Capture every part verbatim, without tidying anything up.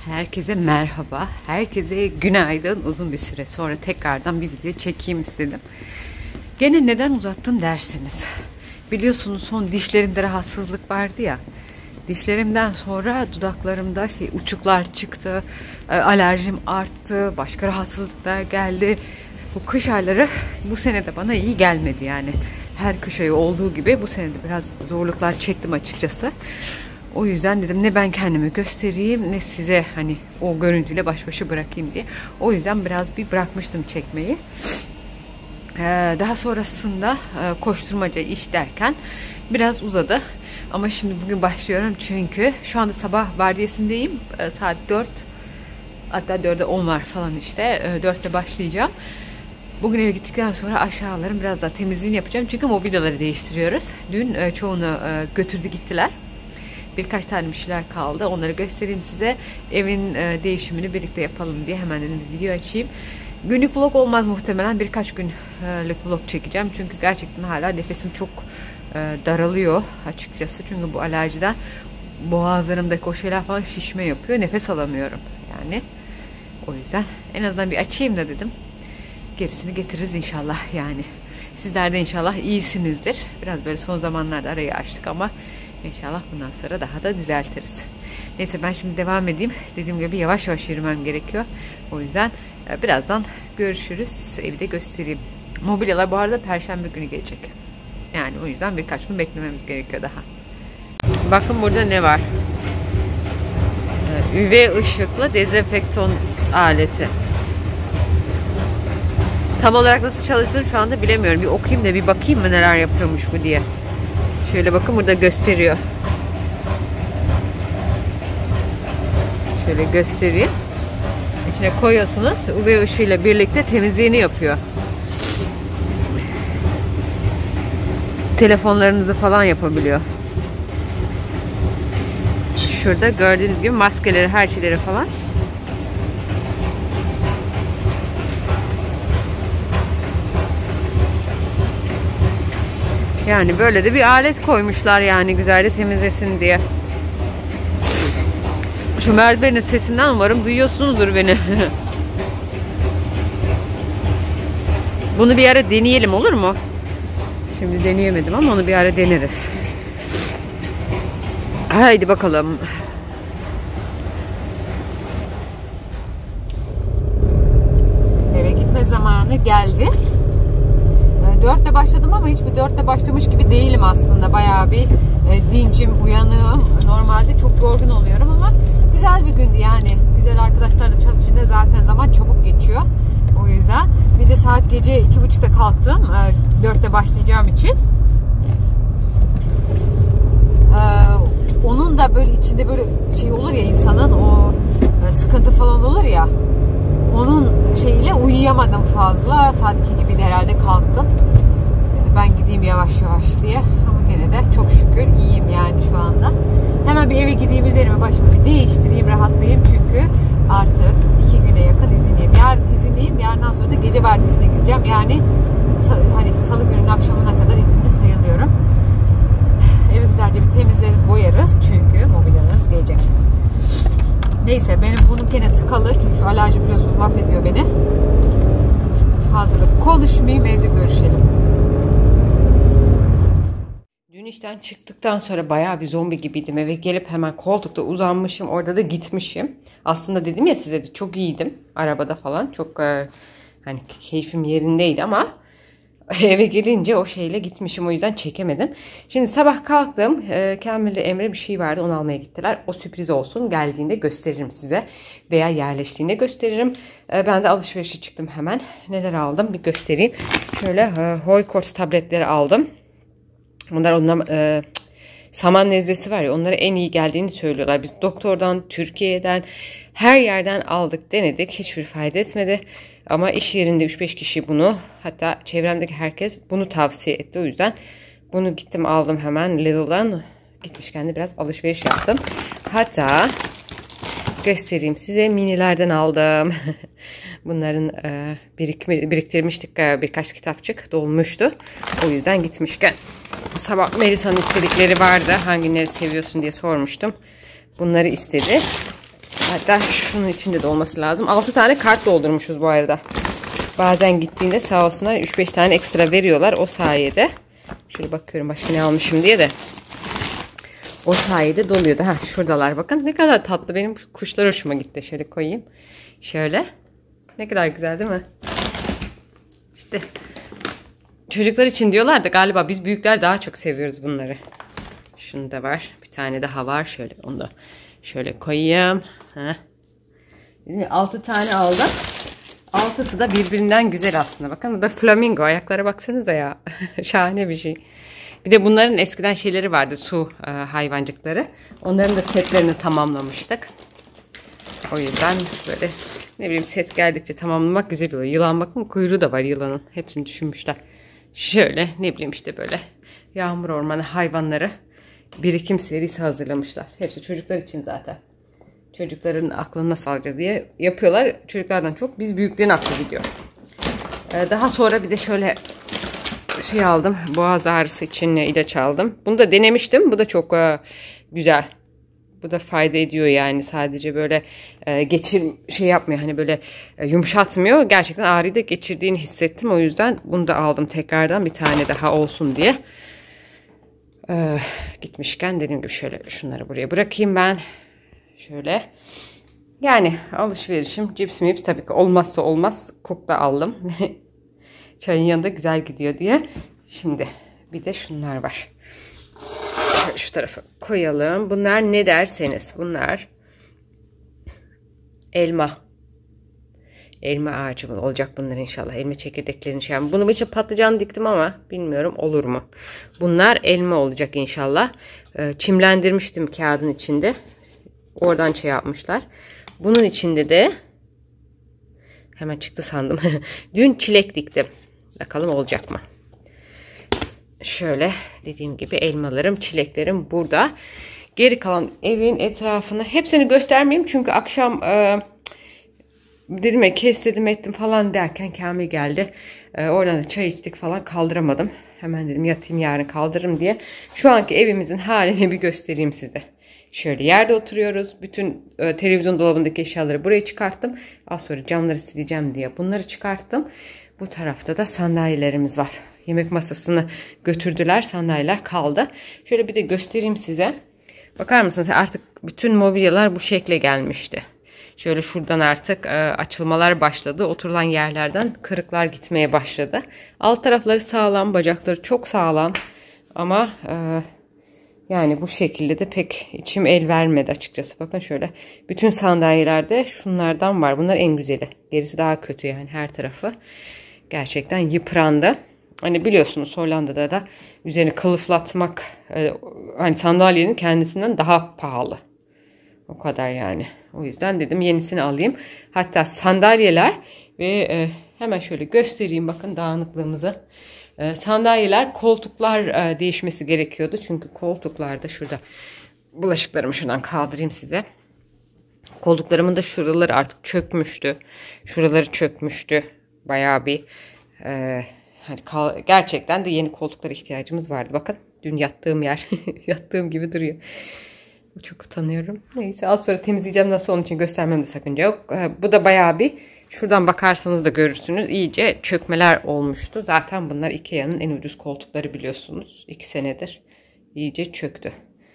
Herkese merhaba, herkese günaydın. Uzun bir süre sonra tekrardan bir video çekeyim istedim. Gene neden uzattın dersiniz. Biliyorsunuz son dişlerimde rahatsızlık vardı ya. Dişlerimden sonra dudaklarımda şey uçuklar çıktı, alerjim arttı, başka rahatsızlıklar geldi. Bu kış ayları bu sene de bana iyi gelmedi yani. Her kış ayı olduğu gibi bu sene de biraz zorluklar çektim açıkçası. O yüzden dedim ne ben kendimi göstereyim ne size hani o görüntüyle baş başa bırakayım diye. O yüzden biraz bir bırakmıştım çekmeyi. Ee, daha sonrasında e, koşturmaca iş derken biraz uzadı. Ama şimdi bugün başlıyorum çünkü şu anda sabah vardiyasındayım. E, saat dört, hatta dörde on var falan işte. E, dörtte başlayacağım. Bugün eve gittikten sonra aşağıların biraz daha temizliğini yapacağım. Çünkü mobilyaları değiştiriyoruz. Dün e, çoğunu e, götürdü gittiler. Birkaç tane bir şeyler kaldı. Onları göstereyim size. Evin e, değişimini birlikte yapalım diye hemen dedim bir video açayım. Günlük vlog olmaz muhtemelen. Birkaç günlük vlog çekeceğim. Çünkü gerçekten hala nefesim çok e, daralıyor açıkçası. Çünkü bu alerjiden boğazlarımdaki o şeyler falan şişme yapıyor. Nefes alamıyorum yani. O yüzden en azından bir açayım da dedim. Gerisini getiririz inşallah yani. Sizler de inşallah iyisinizdir. Biraz böyle son zamanlarda arayı açtık ama İnşallah bundan sonra daha da düzeltiriz. Neyse ben şimdi devam edeyim. Dediğim gibi yavaş yavaş yürümem gerekiyor. O yüzden birazdan görüşürüz. Evi de göstereyim. Mobilyalar bu arada Perşembe günü gelecek. Yani o yüzden birkaç gün beklememiz gerekiyor daha. Bakın burada ne var? U V ışıklı dezenfektan aleti. Tam olarak nasıl çalıştığını şu anda bilemiyorum. Bir okuyayım da bir bakayım mı neler yapıyormuş bu diye. Şöyle bakın burada gösteriyor. Şöyle göstereyim. İçine koyuyorsunuz. U V ışığıyla birlikte temizliğini yapıyor. Telefonlarınızı falan yapabiliyor. Şurada gördüğünüz gibi maskeleri, her şeyleri falan. Yani böyle de bir alet koymuşlar yani güzelce temizlesin diye. Şu merdivenin sesinden umarım duyuyorsunuzdur beni. Bunu bir ara deneyelim olur mu? Şimdi deneyemedim ama onu bir ara deneriz. Haydi bakalım. Eve gitme zamanı geldi. dörtte başladım ama hiçbir dörtte başlamış gibi değilim aslında. Bayağı bir e, dincim, uyanığım. Normalde çok yorgun oluyorum ama güzel bir gündü yani. Güzel arkadaşlarla çalışınca zaten zaman çabuk geçiyor. O yüzden. Bir de saat gece iki buçukta kalktım. E, dörtte başlayacağım için. E, onun da böyle içinde böyle şey olur ya insanın o e, sıkıntı falan olur ya. Onun şeyiyle uyuyamadım fazla. Saat iki gibi de herhalde kalktım. Ben gideyim yavaş yavaş diye. Ama gene de çok şükür iyiyim yani şu anda. Hemen bir eve gideyim, üzerime başımı bir değiştireyim, rahatlayayım. Çünkü artık iki güne yakın izinliyim. Yarın izinliyim. Yarından sonra da gece vardiyasına gideceğim. Yani hani salı gününün akşamına kadar izinli sayılıyorum. Evi güzelce bir temizleriz, boyarız. Çünkü mobilyalarınız gelecek. Neyse benim bunun gene tıkalı. Çünkü şu alerji biliyorsunuz mahvediyor beni. Fazla konuşmayayım, evde görüşelim. Dün işten çıktıktan sonra bayağı bir zombi gibiydim. Eve gelip hemen koltukta uzanmışım. Orada da gitmişim. Aslında dedim ya size de çok iyiydim. Arabada falan. Çok e, hani keyfim yerindeydi ama eve gelince o şeyle gitmişim. O yüzden çekemedim. Şimdi sabah kalktım. E, Kamil'le Emre bir şey vardı. Onu almaya gittiler. O sürpriz olsun. Geldiğinde gösteririm size. Veya yerleştiğinde gösteririm. E, ben de alışverişe çıktım hemen. Neler aldım bir göstereyim. Şöyle e, Hoykort tabletleri aldım. Onlar ondan e, saman nezlesi var ya, onlara en iyi geldiğini söylüyorlar. Biz doktordan, Türkiye'den, her yerden aldık, denedik. Hiçbir fayda etmedi. Ama iş yerinde üç beş kişi bunu, hatta çevremdeki herkes bunu tavsiye etti. O yüzden bunu gittim aldım hemen Lidl'dan. Gitmişken de biraz alışveriş yaptım. Hatta göstereyim size, minilerden aldım. Bunların e, birik, biriktirmiştik, e, birkaç kitapçık dolmuştu. O yüzden gitmişken sabah Melisa'nın istedikleri vardı. Hangileri seviyorsun diye sormuştum. Bunları istedi. Hatta şunun içinde de olması lazım. altı tane kart doldurmuşuz bu arada. Bazen gittiğinde sağ olsunlar üç beş tane ekstra veriyorlar o sayede. Şöyle bakıyorum başka ne almışım diye de. O sayede doluyordu. Ha, şuradalar bakın. Ne kadar tatlı. Benim kuşlar hoşuma gitti. Şöyle koyayım. Şöyle. Ne kadar güzel değil mi? İşte çocuklar için diyorlar da galiba biz büyükler daha çok seviyoruz bunları. Şunu da var. Bir tane daha var. Şöyle onu da şöyle koyayım. Ha. altı tane aldım. altısı da birbirinden güzel aslında. Bakın bu da flamingo. Ayaklara baksanıza ya. Şahane bir şey. Bir de bunların eskiden şeyleri vardı. Su e, hayvancıkları. Onların da setlerini tamamlamıştık. O yüzden böyle ne bileyim set geldikçe tamamlamak güzel oluyor. Yılan bakın kuyruğu da var yılanın. Hepsini düşünmüşler. Şöyle ne bileyim işte böyle yağmur ormanı hayvanları birikim serisi hazırlamışlar. Hepsi çocuklar için zaten. Çocukların aklını nasıl alacağız diye yapıyorlar. Çocuklardan çok biz büyüklerin aklı gidiyor. Ee, daha sonra bir de şöyle şey aldım. Boğaz ağrısı için ilaç aldım. Bunu da denemiştim. Bu da çok e, güzel. Bu da fayda ediyor yani. Sadece böyle e, geçir şey yapmıyor. Hani böyle e, yumuşatmıyor. Gerçekten ağrıyı da geçirdiğini hissettim. O yüzden bunu da aldım tekrardan bir tane daha olsun diye. Ee, gitmişken dediğim gibi şöyle şunları buraya bırakayım ben. Şöyle. Yani alışverişim cips mips tabii ki olmazsa olmaz. Kok da aldım. Çayın yanında güzel gidiyor diye. Şimdi bir de şunlar var. Şöyle şu tarafa koyalım. Bunlar ne derseniz. Bunlar elma. Elma ağacı olacak bunlar inşallah. Elma çekirdeklerini şey yapayım. Bunu için patlıcan diktim ama bilmiyorum olur mu. Bunlar elma olacak inşallah. Çimlendirmiştim kağıdın içinde. Oradan şey yapmışlar. Bunun içinde de hemen çıktı sandım. Dün çilek diktim. Bakalım olacak mı? Şöyle dediğim gibi elmalarım, çileklerim burada. Geri kalan evin etrafını hepsini göstermeyeyim. Çünkü akşam e, dedim ya kes dedim ettim falan derken Kamil geldi. E, oradan da çay içtik falan kaldıramadım. Hemen dedim yatayım yarın kaldırırım diye. Şu anki evimizin halini bir göstereyim size. Şöyle yerde oturuyoruz. Bütün e, televizyon dolabındaki eşyaları buraya çıkarttım. Az sonra camları sileceğim diye bunları çıkarttım. Bu tarafta da sandalyelerimiz var. Yemek masasını götürdüler. Sandalyeler kaldı. Şöyle bir de göstereyim size. Bakar mısınız? Artık bütün mobilyalar bu şekle gelmişti. Şöyle şuradan artık e, açılmalar başladı. Oturulan yerlerden kırıklar gitmeye başladı. Alt tarafları sağlam. Bacakları çok sağlam. Ama e, yani bu şekilde de pek içim el vermedi açıkçası. Bakın şöyle. Bütün sandalyelerde şunlardan var. Bunlar en güzeli. Gerisi daha kötü yani her tarafı. Gerçekten yıprandı. Hani biliyorsunuz Hollanda'da da üzerini kılıflatmak e, hani sandalyenin kendisinden daha pahalı. O kadar yani. O yüzden dedim yenisini alayım. Hatta sandalyeler ve e, hemen şöyle göstereyim bakın dağınıklığımızı. E, sandalyeler, koltuklar e, değişmesi gerekiyordu. Çünkü koltuklarda şurada bulaşıklarımı şuradan kaldırayım size. Koltuklarımın da şuraları artık çökmüştü. Şuraları çökmüştü. Bayağı bir e, hani kal gerçekten de yeni koltuklara ihtiyacımız vardı. Bakın dün yattığım yer yattığım gibi duruyor. Çok utanıyorum. Neyse az sonra temizleyeceğim. Nasıl onun için göstermemde sakınca yok. E, bu da bayağı bir şuradan bakarsanız da görürsünüz. İyice çökmeler olmuştu. Zaten bunlar Ikea'nın en ucuz koltukları biliyorsunuz. iki senedir iyice çöktü.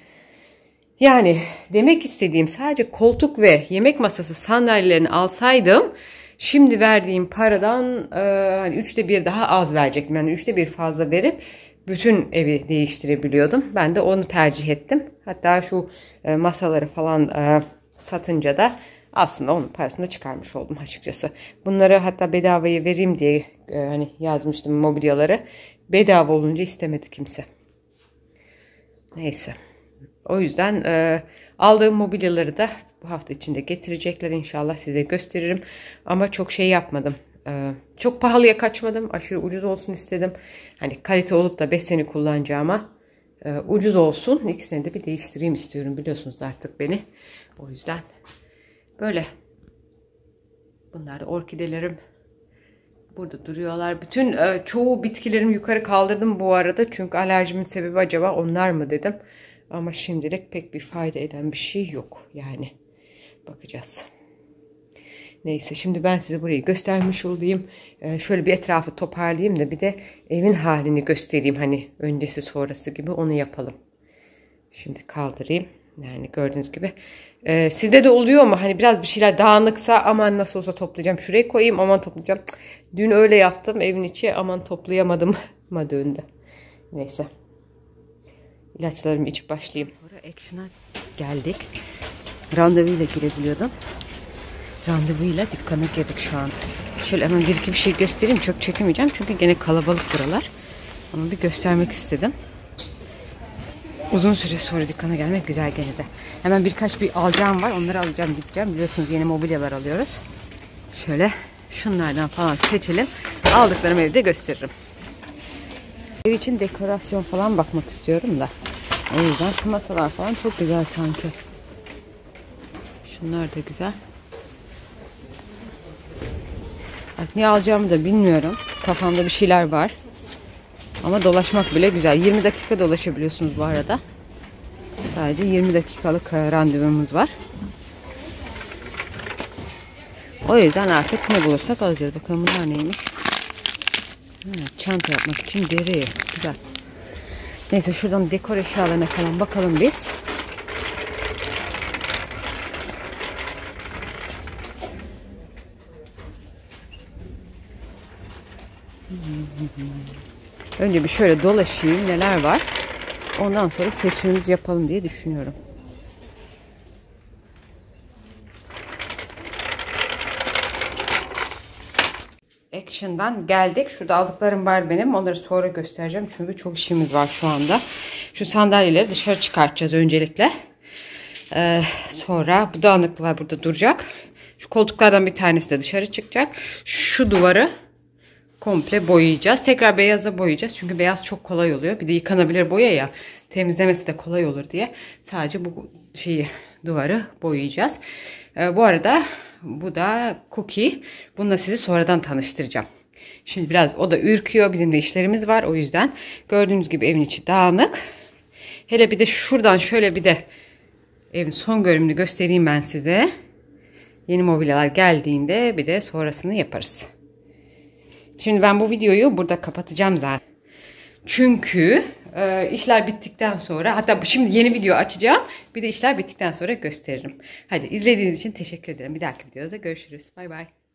Yani demek istediğim sadece koltuk ve yemek masası sandalyelerini alsaydım şimdi verdiğim paradan e, hani üçte bir daha az verecektim. Yani üçte bir fazla verip bütün evi değiştirebiliyordum. Ben de onu tercih ettim. Hatta şu e, masaları falan e, satınca da aslında onun parasını da çıkarmış oldum açıkçası. Bunları hatta bedavaya vereyim diye e, hani yazmıştım mobilyaları. Bedava olunca istemedi kimse. Neyse. O yüzden e, aldığım mobilyaları da bu hafta içinde getirecekler inşallah size gösteririm. Ama çok şey yapmadım. E, çok pahalıya kaçmadım. Aşırı ucuz olsun istedim. Hani kalite olup da beş sene kullanacağıma e, ucuz olsun. İkisini de bir değiştireyim istiyorum. Biliyorsunuz artık beni. O yüzden böyle. Bunlar da orkidelerim. Burada duruyorlar. Bütün e, çoğu bitkilerimi yukarı kaldırdım bu arada. Çünkü alerjimin sebebi acaba onlar mı dedim. Ama şimdilik pek bir fayda eden bir şey yok. Yani Bakacağız. Neyse şimdi ben size burayı göstermiş olayım. Ee, şöyle bir etrafı toparlayayım da bir de evin halini göstereyim. Hani öncesi sonrası gibi onu yapalım. Şimdi kaldırayım. Yani gördüğünüz gibi. Ee, sizde de oluyor mu? Hani biraz bir şeyler dağınıksa aman nasıl olsa toplayacağım. Şuraya koyayım aman toplayacağım. Dün öyle yaptım. Evin içi aman toplayamadım. Ma döndü. Neyse. İlaçlarımı içip başlayayım. Sonra Action'a geldik. Randevuyla girebiliyordum. Randevuyla dükkana girdik şu an. Şöyle hemen bir iki bir şey göstereyim. Çok çekemeyeceğim çünkü gene kalabalık buralar. Ama bir göstermek istedim. Uzun süre sonra dükkana gelmek güzel gene de. Hemen birkaç bir alacağım var. Onları alacağım, gideceğim. Biliyorsunuz yeni mobilyalar alıyoruz. Şöyle şunlardan falan seçelim. Aldıklarımı evde gösteririm. Ev için dekorasyon falan bakmak istiyorum da. O yüzden şu masalar falan çok güzel sanki. Şunlar da güzel. Artık ne alacağımı da bilmiyorum. Kafamda bir şeyler var. Ama dolaşmak bile güzel. yirmi dakika dolaşabiliyorsunuz bu arada. Sadece yirmi dakikalık randevumuz var. O yüzden artık ne bulursak alacağız. Bakalım bunlar neymiş. Ha, çanta yapmak için deri. Güzel. Neyse şuradan dekor eşyalarına falan bakalım biz. Önce bir şöyle dolaşayım neler var. Ondan sonra seçimimizi yapalım diye düşünüyorum. Action'dan geldik. Şurada aldıklarım var benim. Onları sonra göstereceğim. Çünkü çok işimiz var şu anda. Şu sandalyeleri dışarı çıkartacağız öncelikle. Ee, sonra bu dağınıklar burada duracak. Şu koltuklardan bir tanesi de dışarı çıkacak. Şu duvarı komple boyayacağız. Tekrar beyaza boyayacağız. Çünkü beyaz çok kolay oluyor. Bir de yıkanabilir boya ya. Temizlemesi de kolay olur diye. Sadece bu şeyi duvarı boyayacağız. Ee, bu arada bu da Cookie. Bununla sizi sonradan tanıştıracağım. Şimdi biraz o da ürküyor. Bizim de işlerimiz var. O yüzden gördüğünüz gibi evin içi dağınık. Hele bir de şuradan şöyle bir de evin son görünümünü göstereyim ben size. Yeni mobilyalar geldiğinde bir de sonrasını yaparız. Şimdi ben bu videoyu burada kapatacağım zaten. Çünkü e, işler bittikten sonra, hatta şimdi yeni video açacağım. Bir de işler bittikten sonra gösteririm. Hadi izlediğiniz için teşekkür ederim. Bir dahaki videoda da görüşürüz. Bay bay.